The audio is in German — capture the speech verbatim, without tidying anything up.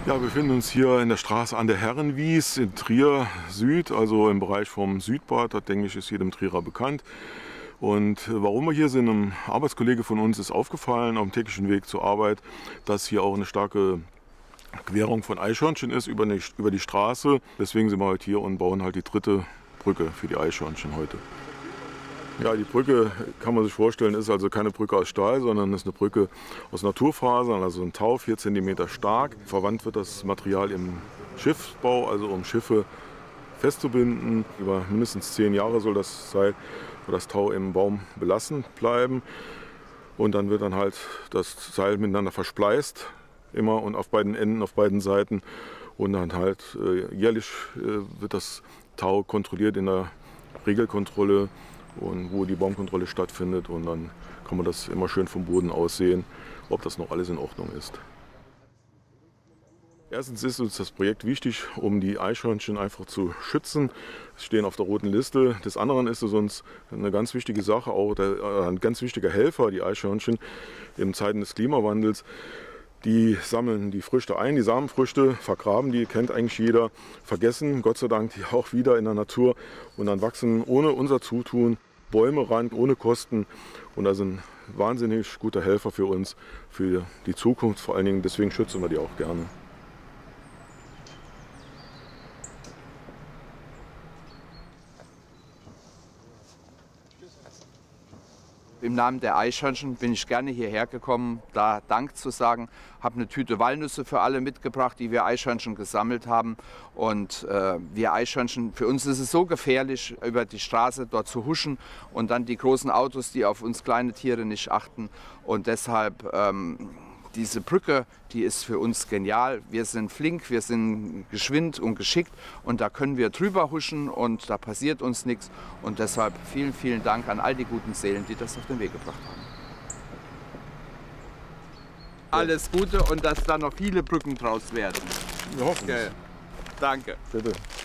Ja, wir befinden uns hier in der Straße an der Herrenwies in Trier Süd, also im Bereich vom Südbad. Das, denke ich, ist jedem Trierer bekannt. Und warum wir hier sind, ein Arbeitskollege von uns ist aufgefallen auf dem täglichen Weg zur Arbeit, dass hier auch eine starke Querung von Eichhörnchen ist über die, über die Straße. Deswegen sind wir heute hier und bauen halt die dritte Brücke für die Eichhörnchen heute. Ja, die Brücke, kann man sich vorstellen, ist also keine Brücke aus Stahl, sondern ist eine Brücke aus Naturfasern, also ein Tau, vier Zentimeter stark. Verwandt wird das Material im Schiffsbau, also um Schiffe festzubinden. Über mindestens zehn Jahre soll das Seil oder das Tau im Baum belassen bleiben. Und dann wird dann halt das Seil miteinander verschleißt, immer und auf beiden Enden, auf beiden Seiten. Und dann halt äh, jährlich äh, wird das Tau kontrolliert in der Regelkontrolle, und wo die Baumkontrolle stattfindet, und dann kann man das immer schön vom Boden aus sehen, ob das noch alles in Ordnung ist. Erstens ist uns das Projekt wichtig, um die Eichhörnchen einfach zu schützen. Sie stehen auf der roten Liste. Des anderen ist es uns eine ganz wichtige Sache, auch der, ein ganz wichtiger Helfer, die Eichhörnchen in Zeiten des Klimawandels. Die sammeln die Früchte ein, die Samenfrüchte, vergraben die, kennt eigentlich jeder, vergessen Gott sei Dank die auch wieder in der Natur, und dann wachsen ohne unser Zutun Bäume ran, ohne Kosten, und das sind wahnsinnig guter Helfer für uns, für die Zukunft vor allen Dingen, deswegen schützen wir die auch gerne. Im Namen der Eichhörnchen bin ich gerne hierher gekommen, da Dank zu sagen. Habe eine Tüte Walnüsse für alle mitgebracht, die wir Eichhörnchen gesammelt haben. Und äh, wir Eichhörnchen, für uns ist es so gefährlich, über die Straße dort zu huschen und dann die großen Autos, die auf uns kleine Tiere nicht achten. Und deshalb ähm, diese Brücke, die ist für uns genial. Wir sind flink, wir sind geschwind und geschickt, und da können wir drüber huschen und da passiert uns nichts. Und deshalb vielen, vielen Dank an all die guten Seelen, die das auf den Weg gebracht haben. Alles Gute und dass da noch viele Brücken draus werden. Wir hoffen es. Okay. Danke. Bitte.